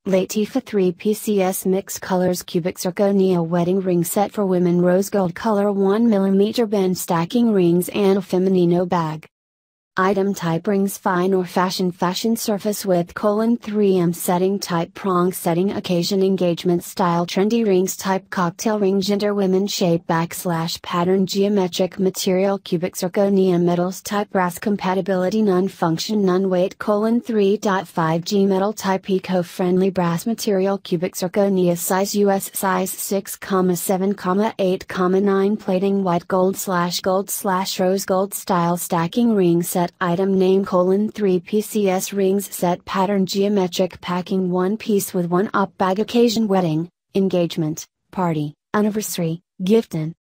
Latifa 3 PCS Mixed Colors Cubic Zirconia Wedding Ring Set for Women Rose Gold Color 1mm Bend Stacking Rings and Feminino Bag. Item type rings fine or fashion surface width 3M setting type prong setting occasion engagement style trendy rings type cocktail ring gender women shape / pattern geometric material cubic zirconia metals type brass compatibility none function none weight 3.5G metal type eco-friendly brass material cubic zirconia size US size 6,7, 8, 9 plating white gold / rose gold style stacking ring set item name 3 PCS rings set pattern geometric packing 1 piece with 1 up bag occasion wedding, engagement, party, anniversary, gifting.